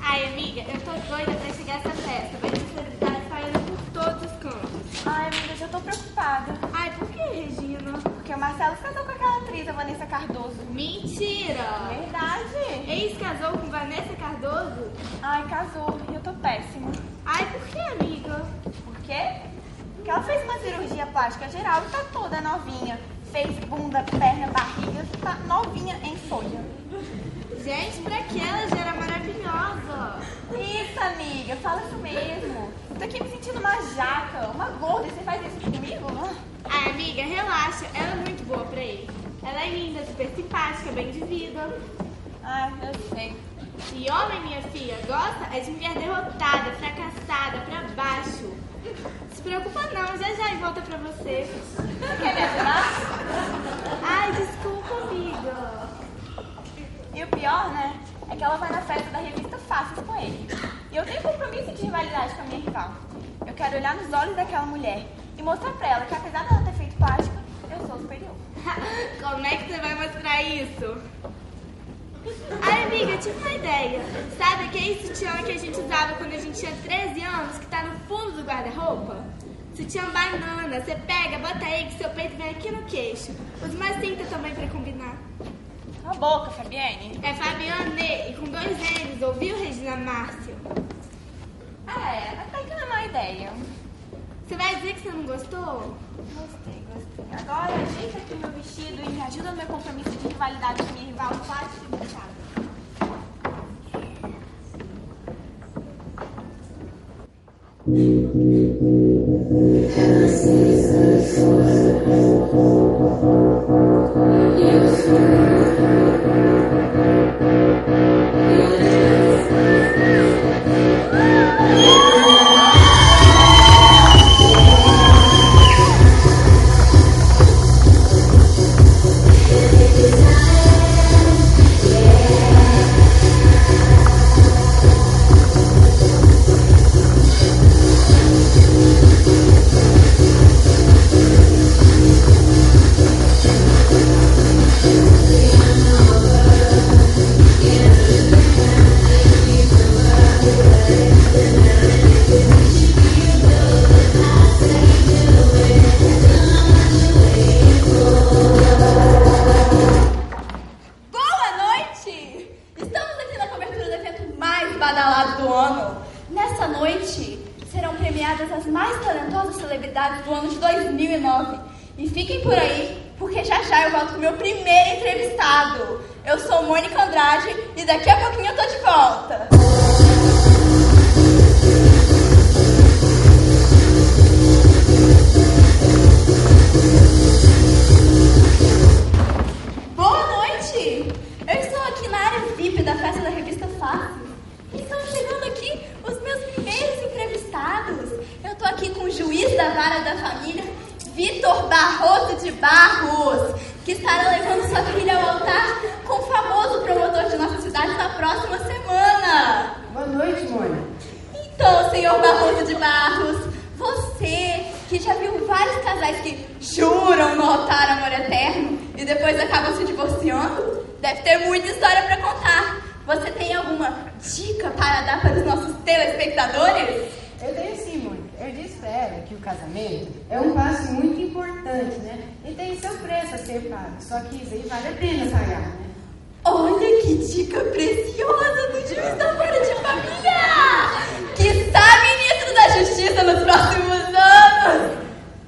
Ai, amiga, eu tô doida pra chegar essa festa. Vai ter celebridade saindo por todos os cantos. Ai, amiga, eu já tô preocupada. Ai, por que, Regina? Porque o Marcelo se casou com aquela atriz, a Vanessa Cardoso. Mentira! Verdade. Ex casou com Vanessa Cardoso? Ai, casou. E eu tô péssima. Ai, por que, amiga? Por quê? Porque ela fez uma cirurgia plástica geral e tá toda novinha. Fez bunda, perna, barriga, tá novinha em folha. Gente, pra que ela já era maravilhosa? Isso, amiga, fala isso mesmo. Eu tô aqui me sentindo uma jaca, uma gorda, e você faz isso comigo? Ai, amiga, relaxa. Ela é muito boa pra ele. Ela é linda, super simpática, bem de vida. Ai, eu sei. E homem, minha filha, gosta é de mulher derrotada, fracassada, pra baixo. Se preocupa não, já volta pra você. Você quer me ajudar? Ai, desculpa, amiga. E o pior, né, é que ela vai na festa da revista Faces com ele. E eu tenho compromisso de rivalidade com a minha rival. Eu quero olhar nos olhos daquela mulher e mostrar pra ela que apesar dela ter feito plástica, eu sou superior. Como é que você vai mostrar isso? Ai, amiga, eu tive uma ideia. Sabe aquele sutiã que a gente usava quando a gente tinha 13 anos, que tá no fundo do guarda-roupa? Sutiã banana, você pega, bota aí que seu peito vem aqui no queixo. Usa uma cinta também pra combinar. Cala a boca, Fabiane. É Fabiane, e com 2 N's, ouviu, Regina Márcio? Até que não é má ideia. Você vai dizer que você não gostou? Gostei. Agora, ajeita aqui meu vestido e me ajuda no meu compromisso de rivalidade com a minha rival plástica e buchada. Nessa noite serão premiadas as mais talentosas celebridades do ano de 2009. E fiquem por aí, porque já eu volto com o meu primeiro entrevistado. Eu sou Mônica Andrade e daqui a pouquinho eu tô de volta. Boa noite! Eu estou aqui na área VIP da festa da revista Faces. E estão chegando aqui os meus primeiros entrevistados. Eu tô aqui com o juiz da vara da família, Vitor Barroso de Barros, que estará levando sua filha ao altar com o famoso promotor de nossa cidade na próxima semana. Boa noite, Mônica. Então, senhor Barroso de Barros, você que já viu vários casais que juram no altar amor eterno e depois acabam se divorciando, deve ter muita história para contar. Você tem alguma dica para dar para os nossos telespectadores? Eu tenho sim, Mônica. Eu disse pra ela que o casamento é um passo muito importante, né? E tem seu preço a ser pago. Só que isso aí vale a pena pagar, né? Olha que dica preciosa do juiz da vara de família! Que está ministro da Justiça nos próximos anos!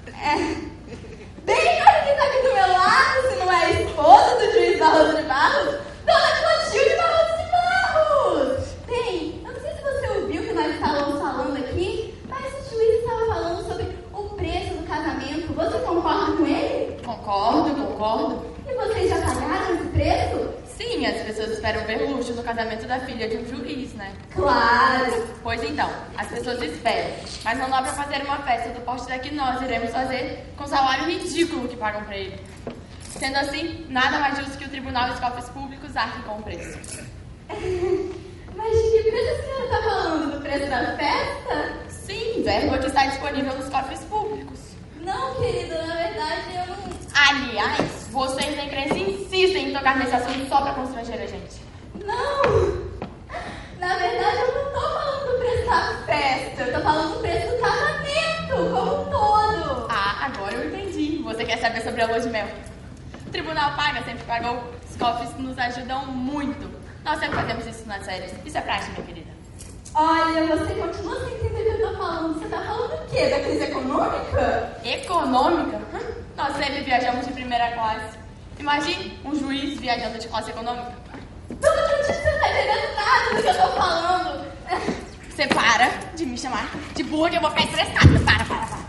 Bem, olha quem está aqui do meu lado, se não é a esposa do juiz Barroso de Barros, Dona Clotilde Barroso de Barros! Bem, eu não sei se você ouviu o que nós estávamos falando aqui, mas o juiz estava falando sobre o preço do casamento. Você concorda com ele? Concordo. E vocês já pagaram esse preço? Sim, as pessoas esperam ver luxo no casamento da filha de um juiz, né? Claro! Pois então, as pessoas esperam, mas não dá pra fazer uma festa do porte da que nós iremos fazer com o salário ridículo que pagam pra ele. Sendo assim, nada mais justo que o tribunal e os cofres públicos arquem com o preço. Mas de que preço a senhora está falando? Do preço da festa? Sim, verba que está disponível nos cofres públicos. Não, querido, na verdade eu não... Aliás, vocês da imprensa insistem em tocar nesse assunto só pra constranger a gente. Não! Na verdade eu falando do preço do casamento, como um todo. Ah, agora eu entendi. Você quer saber sobre a lua de mel? O tribunal paga, sempre pagou. Os cofres nos ajudam muito. Nós sempre fazemos isso nas férias. Isso é prática, minha querida. Olha, você continua sem entender o que eu tô falando. Você tá falando o quê? Da crise econômica? Econômica? Nós sempre viajamos de primeira classe. Imagine um juiz viajando de classe econômica. Tudo que você não tá entendendo nada do que eu tô falando. Você para de me chamar de burra que eu vou ficar estressada. Para.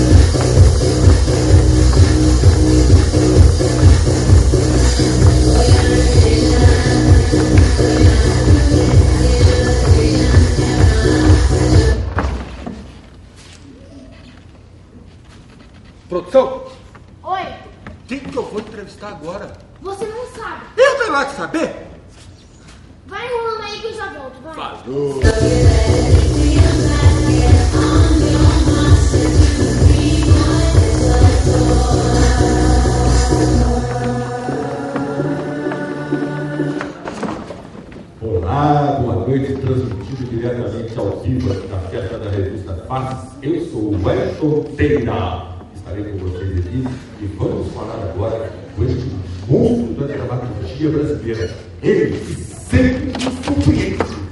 Produção, Oi, quem que eu vou entrevistar agora? você não sabe. Eu tenho lá que saber. Vai enrolando aí que eu já volto, vai. Falou. Olá, boa noite, transmitido diretamente ao vivo aqui na festa da revista Faces. Eu sou o Wellington Teira. Estarei com vocês aqui e vamos falar agora com este monstro da dramaturgia brasileira. Ele que sempre nos surpreende.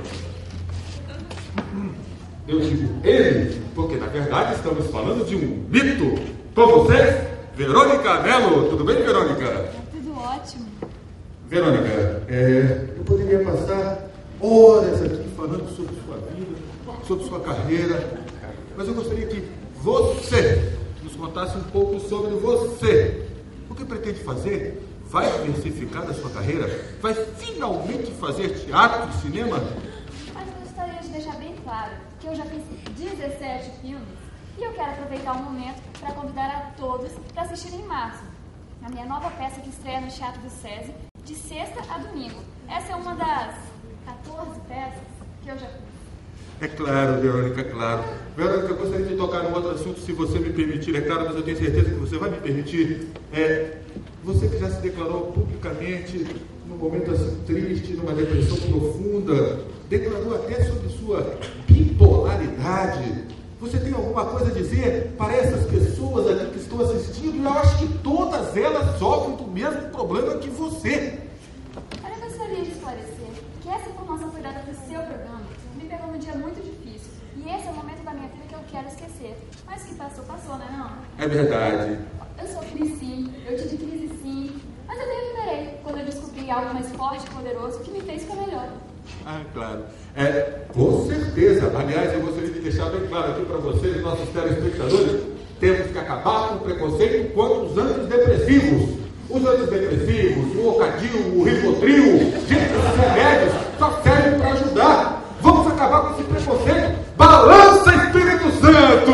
Eu digo ele, porque na verdade estamos falando de um mito. Com vocês, Verônica Mello. Tudo bem, Verônica? Tudo ótimo. Verônica, eu poderia passar horas aqui falando sobre sua vida, sobre sua carreira, mas eu gostaria que você nos contasse um pouco sobre você. O que pretende fazer? Vai diversificar da sua carreira? Vai finalmente fazer teatro e cinema? Mas eu gostaria de deixar bem claro que eu já fiz 17 filmes e eu quero aproveitar o momento para convidar a todos para assistirem em março a minha nova peça que estreia no Teatro do SESI de sexta a domingo. Essa é uma das 14 peças que eu já fiz. É claro, Verônica, claro. Verônica, eu gostaria de tocar num outro assunto, se você me permitir, é claro, mas eu tenho certeza que você vai me permitir. Você que já se declarou publicamente num momento assim triste, numa depressão profunda, declarou até sobre sua bipolaridade. Você tem alguma coisa a dizer para essas pessoas aqui que estão assistindo? Eu acho que todas elas sofrem do mesmo problema que você. Olha, eu gostaria de esclarecer que essa informação foi dada para o seu programa. Me pegou num dia muito difícil. E esse é o momento da minha vida que eu quero esquecer. Mas o que passou, passou, né não? É verdade. Eu sofri sim, eu tive crise sim. Mas eu me recuperei quando eu descobri algo mais forte e poderoso que me fez ficar melhor. Ah, claro. Com certeza. Aliás, eu gostaria de deixar bem claro aqui para vocês, nossos telespectadores, temos que acabar com o preconceito quanto os antidepressivos. Os antidepressivos, o Ocadil, o Rivotril, gente, esses remédios só servem para ajudar. Vamos acabar com esse preconceito. Balança, Espírito Santo!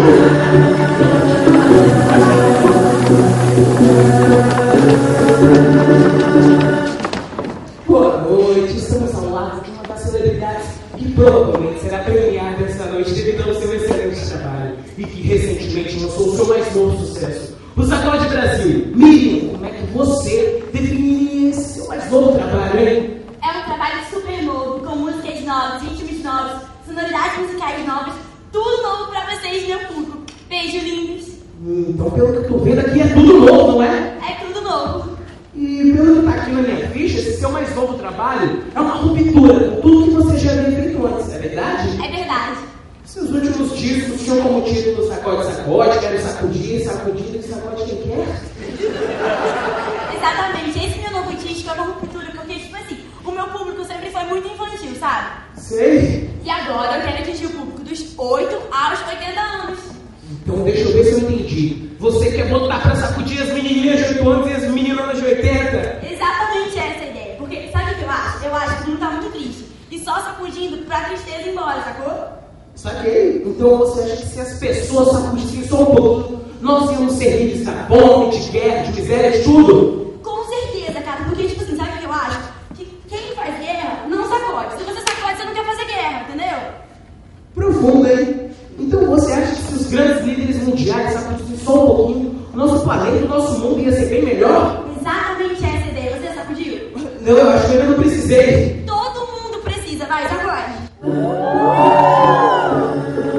Boa noite, estamos ao lado de uma das celebridades que provavelmente será premiada esta noite devido ao seu excelente trabalho e que recentemente lançou o seu mais novo sucesso, o Sacode Brasil. Miriam, como é que você definiria esse seu mais novo trabalho, hein? É um trabalho super novo, com músicas novas, ritmos novos, sonoridades musicais novas, tudo novo pra vocês, meu público. Beijo, lindos. Então, pelo que eu tô vendo aqui, é tudo novo, não é? É tudo novo. E pelo que tá aqui na minha ficha, esse seu mais novo trabalho é uma ruptura com tudo que você já havia feito antes, é verdade? É verdade. Seus últimos discos tinham como título Sacode, Quero Sacudir, Sacudir e Sacode Quem Quer? Exatamente, esse meu novo disco é uma ruptura, porque, tipo assim, o meu público sempre foi muito infantil, sabe? Sei. E agora eu quero atingir o público dos 8 aos 80 anos. Então deixa eu ver se eu entendi. Você quer botar pra sacudir as menininhas de 8 anos e as meninas de 80? Exatamente essa é a ideia. Porque, sabe o que eu acho? Eu acho que o mundo tá muito triste. E só sacudindo pra tristeza ir embora, sacou? Saquei. Então você acha que se as pessoas sacudissem só um pouquinho, nós íamos ser livres da fome, de guerra, de miséria, de tudo? Com certeza, cara. Porque, tipo assim, sabe o que eu acho? Que quem faz guerra não sacode. Se você sacode, você não quer fazer guerra, entendeu? Profundo, hein? Então você acha que se os grandes líderes mundiais sacudissem só um pouquinho, o nosso planeta, o nosso mundo ia ser bem melhor? Exatamente essa é a ideia. Você sacudiu? Não, eu acho que eu não precisei. Todo mundo precisa. Vai, sacode.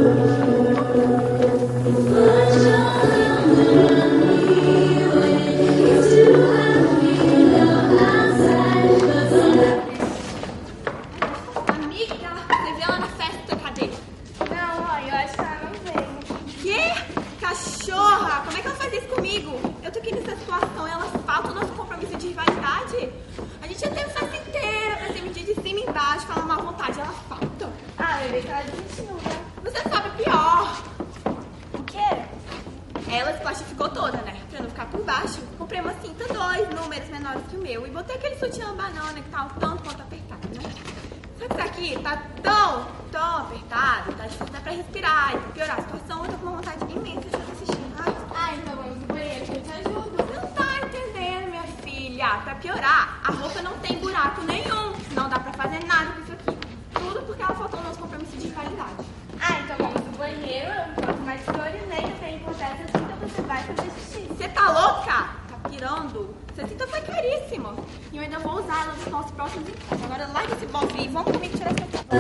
bem que ela desistiu, né? Você sabe pior. O quê? Ela se plastificou toda, né? Pra não ficar por baixo, comprei uma cinta 2 números menores que o meu e botei aquele sutiã banana que tá um tanto quanto apertado, né? Só que isso aqui tá tão apertado, tá difícil até pra respirar. E pra piorar a situação, eu tô com uma vontade imensa de fazer xixi. Ah, então vamos no banheiro que eu te ajudo. Você não tá entendendo, minha filha. Pra piorar, a roupa não tem buraco nenhum. Não dá pra fazer nada com isso aqui. Tudo porque ela faltou nos compromissos de qualidade. Ah, então vamos no banheiro, eu não posso mais florinei, não tem importância assim, então você vai fazer xixi. Você tá louca? Tá pirando? Essa cinta foi caríssima. E eu ainda vou usar ela nos nossos próximos encontros. Agora larga esse bovinho e vamos comigo tirar essa foto.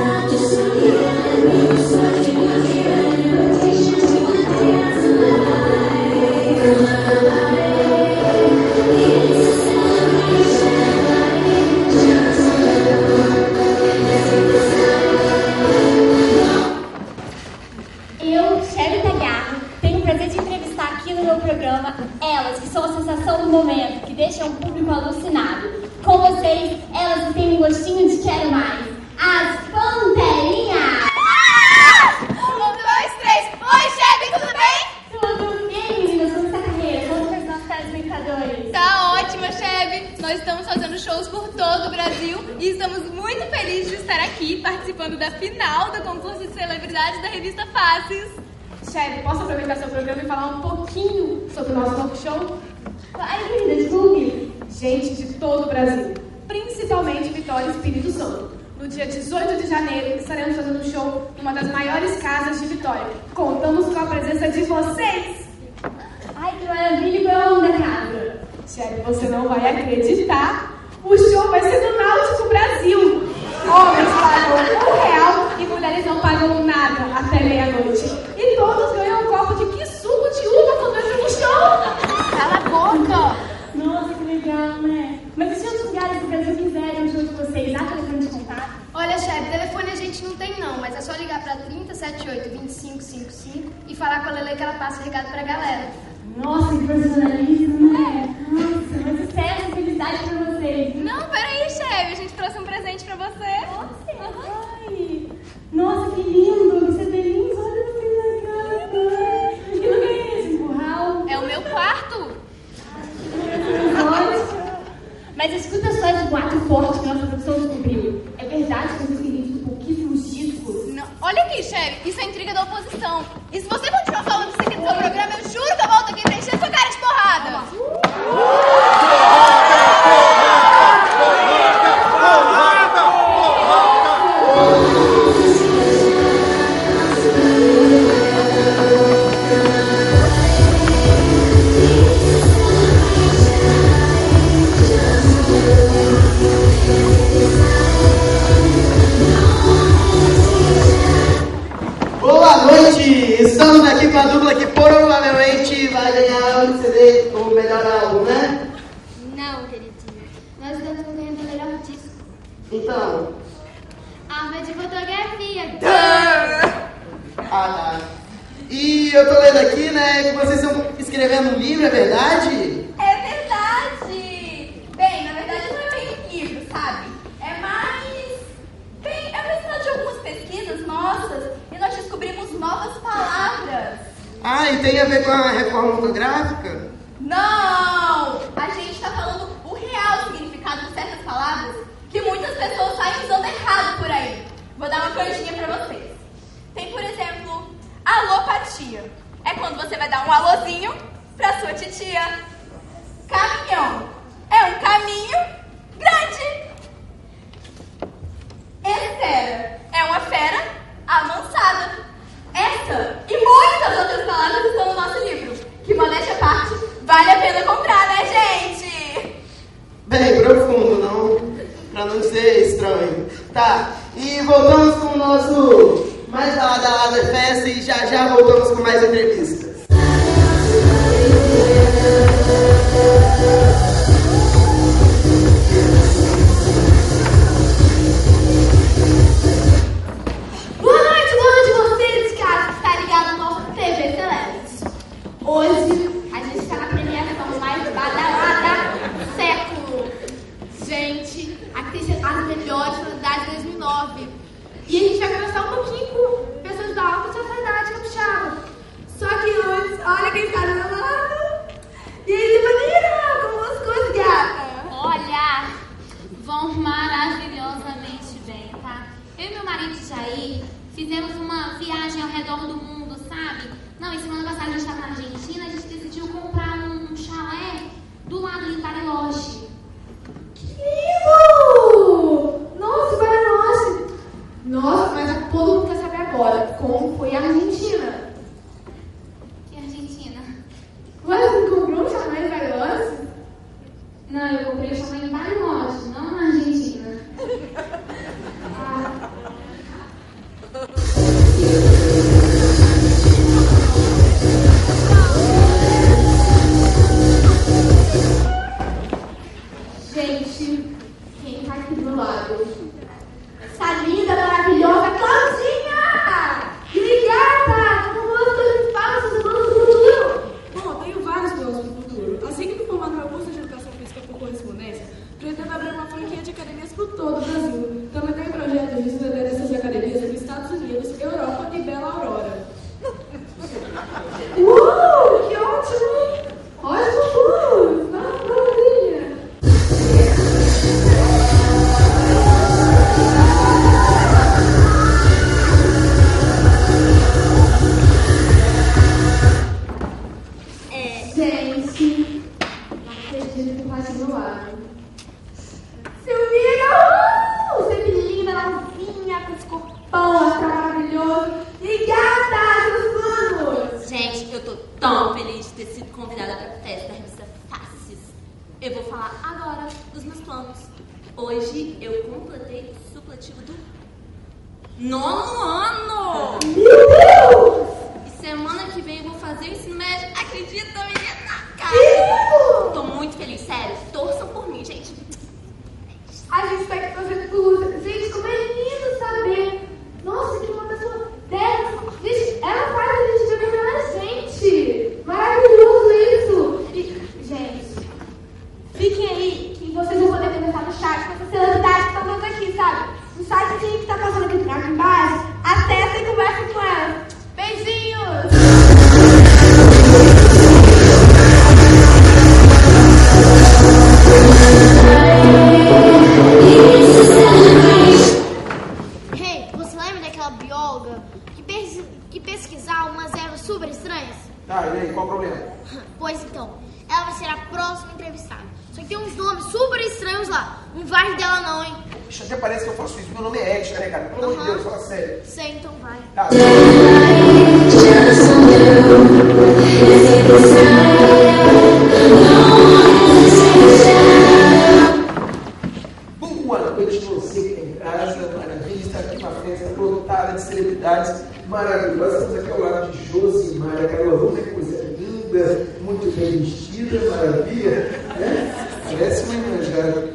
Eu, Shelly Tagliani, tenho o prazer de entrevistar aqui no meu programa elas que são a sensação do momento, que deixam o público alucinado. Com vocês, elas que têm um gostinho de quero mais. As Panterinhas! 1, 2, 3. Oi, Shelly, tudo bem? Tudo? E aí, meninas, como está a carreira? Como faz nossos telespectadores? Tá ótima, chefe. Nós estamos fazendo shows por todo o Brasil e estamos muito felizes de estar aqui participando da final do concurso de celebridades da revista Faces. Chefe, posso aproveitar seu programa e falar um pouquinho sobre o nosso talk show? Claro, querida, desculpe. Gente de todo o Brasil, principalmente Vitória e Espírito Santo. No dia 18 de janeiro, estaremos fazendo um show numa das maiores casas de Vitória. Contamos com a presença de vocês! Ai, que maravilha, qual é o nome da casa? Chefe, você não vai acreditar. O show vai ser no Náutico Brasil. Homens pagam R$1 e mulheres não pagam nada até meia-noite. E todos ganham um copo de que suco de uva quando entram no show. Cala a boca! Nossa, que legal, né? Mas e se outros lugares do Brasil quiserem um show de vocês, há telefone de contato? Olha, chefe, telefone a gente não tem não, mas é só ligar pra 3078-2555 e falar com a Lele que ela passa o recado pra galera. Nossa, que profissionalismo, né? Nossa, mas sucesso e felicidade pra vocês. Não, peraí, chefe, a gente trouxe um presente pra você. Ai, nossa, que lindo, que sebelinhos, olha que legal. Que lugar é esse, curral? É o meu quarto. Mas escuta só esse boato forte que nossa produção descobriu. É verdade que vocês têm vendido pouquíssimos discos? Não. Olha aqui, chefe, isso é intriga da oposição. E se você continuar falando isso aqui no seu programa, eu juro que eu volto aqui pra encher sua cara de porrada. Boa noite! Estamos aqui com a dupla que provavelmente vai ganhar o CD como melhor álbum, né? Não, queridinha. Nós estamos ganhando o melhor disco. Então. Aula de fotografia. Ah, tá. E eu tô lendo aqui, né, que vocês estão escrevendo um livro, é verdade? É verdade! Bem, na verdade não é bem um livro, sabe? É mais... Bem, é o resultado de algumas pesquisas nossas e nós descobrimos novas palavras. Ah, e tem a ver com a reforma ortográfica? Não! A gente tá falando o real significado de certas palavras que muitas pessoas saem usando errado por aí. Vou dar uma canjinha pra vocês. Tem, por exemplo, alopatia. É quando você vai dar um alôzinho pra sua titia. Caminhão. É um caminho grande. Esfera. É uma fera amansada. Essa e muitas outras palavras estão no nosso livro. Que, modéstia à parte, vale a pena comprar, né, gente? Bem profundo, não? Pra não ser estranho. Tá, e voltamos com o nosso mais balada festa e já voltamos com mais entrevistas. Boa noite vocês, cara, que está ligado no nosso TV Celebres. Hoje, a gente está na premiação mais badalada do século. Gente, aqui tem as melhores celebridades de 2009. E a gente vai conversar um pouquinho alta sociedade capixaba. Só que antes, olha quem está do meu lado. E aí, maneira, como as coisas, gata? Olha, vão maravilhosamente bem, tá? Eu e meu marido Jair fizemos uma viagem ao redor do mundo, sabe? Não, e semana passada a gente estava na Argentina, a gente decidiu comprar um chalé do lado de Bariloche. Que lindo! Nossa, Bariloche! Nossa, mas todo mundo quer saber agora como foi a Argentina. Que Argentina? Você comprou um chalé em Bariloche? Não, eu comprei o chalé em Bariloche, não na Argentina. Gente, quem tá aqui do lado? Essa linda, maravilhosa Claudinha! Obrigada! Como você me fala seus planos do futuro? Bom, eu tenho vários planos para o futuro. Assim que me formar no meu curso de Educação Física por correspondência, pretendo abrir uma franquia de academias por todo o Brasil. Também tenho projetos de estender essas academias nos Estados Unidos, Europa e Bela Aurora. Que ótimo! Olha o futuro! Maravilha! Gente, não acredito que vai do lado. Silvina! Sempre linda, novinha, com esse corpão, tá maravilhoso. E gata, seus planos! Gente, eu tô tão feliz de ter sido convidada para a festa da revista Faces. Eu vou falar agora dos meus planos. Hoje eu completei o supletivo do 9º ano! Meu Deus! E semana que vem eu vou fazer o ensino médio. Acredita, menina? Cara, tô muito feliz, sério. Torçam por mim, gente. A gente tá aqui fazendo tudo. Gente, como é lindo saber. Nossa, que uma pessoa dessa. Gente, ela faz a gente ver melhor a gente. Maravilhoso isso. E, gente, fiquem aí que vocês vão poder conversar no chat com essas celebridades que estão todas aqui, sabe? No site que tá passando aqui embaixo, acessa e conversa com elas. Beijinhos! Hey, você lembra daquela bióloga que pesquisava umas ervas super estranhas? Tá, e aí, qual o problema? Pois então, ela vai ser a próxima entrevistada. Só que tem uns nomes super estranhos lá. Não vai dela não, hein? Bicho, até parece que eu faço isso. Meu nome é Edson, né, cara? Pelo amor de Deus, fala sério. Sei, então vai. Tá. Boa noite, você que tem casa, maravilha, está aqui uma festa lotada de celebridades maravilhosas. Estamos aqui ao lado de Josimar, aquela coisa linda, muito bem vestida, maravilha, né? Parece uma manjada,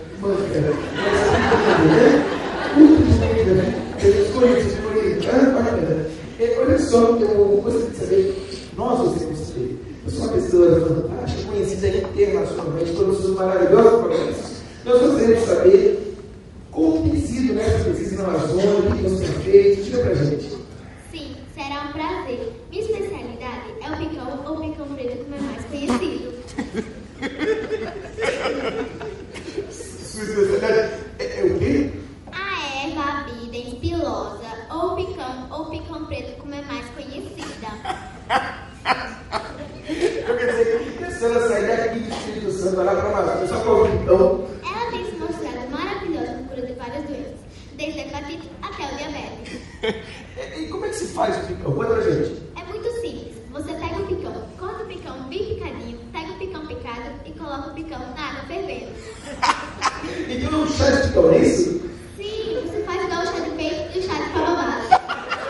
né? Muito linda, né? Bacana. Olha só, eu gostaria de saber, você construiu. Eu sou uma pessoa fantástica, conhecida internacionalmente por seus maravilhosos programas. Nós gostaríamos de saber como tem sido nessa pesquisa na Amazônia, o que você tem feito, diga pra gente. Sim, será um prazer. Minha especialidade é o picão ou picão preto, como é mais conhecido. Sua especialidade é o quê? A erva bidens pilosa, ou picão preto, como é mais conhecida. Eu quero dizer que a senhora sair daqui do Espírito Santo lá para a Amazônia, só para ouvir então. Ela tem se mostrado maravilhosa na cura de várias doenças, desde a hepatite até o diabetes. E como é que se faz o picão? Conta pra gente. É muito simples. Você pega o picão, corta o picão bem picadinho, pega o picão picado e coloca o picão na água fervendo. Então é um chá de picão, não é isso? Sim, você faz igual o chá de peito e o chá de pavamada.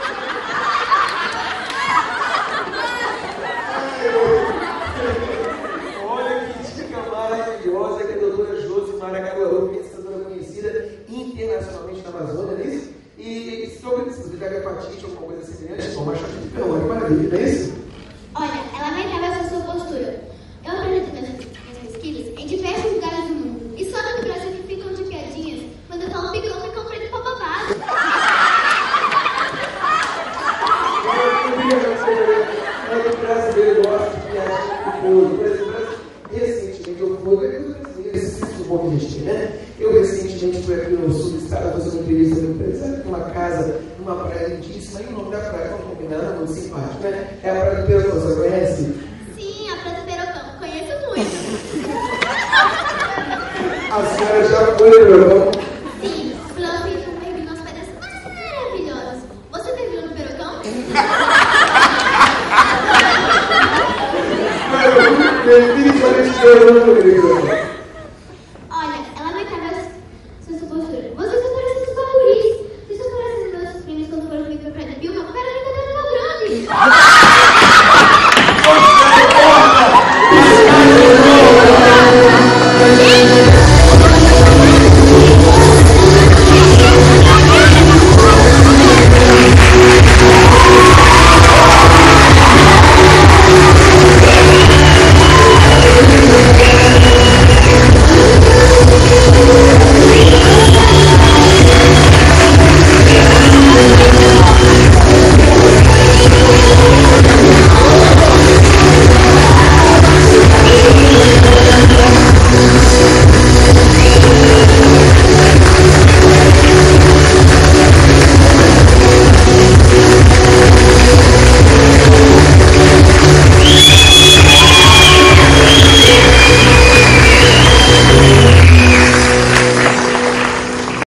Olha que dica maravilhosa que a doutora Josimar Caruaru, pesquisadora conhecida internacionalmente na Amazônia, não é isso? E sobre se você pega hepatite ou alguma coisa semelhante, toma chá de picão, olha que maravilha, não é isso? Olha, ela vai acabar essa sua postura. Eu apresento minhas pesquisas em diversos lugares do mundo. E só no Brasil que ficam de piadinhas quando eu falo picão preto pra babado. aqui no sul do estado fazer uma entrevista no empresário com uma casa numa praia lindíssima. E o nome da praia, vamos combinar, muito simpático, né? É a Praia do Perocão, você conhece? Sim, a Praia do Perocão. Conheço muito. A senhora já foi, Perocão?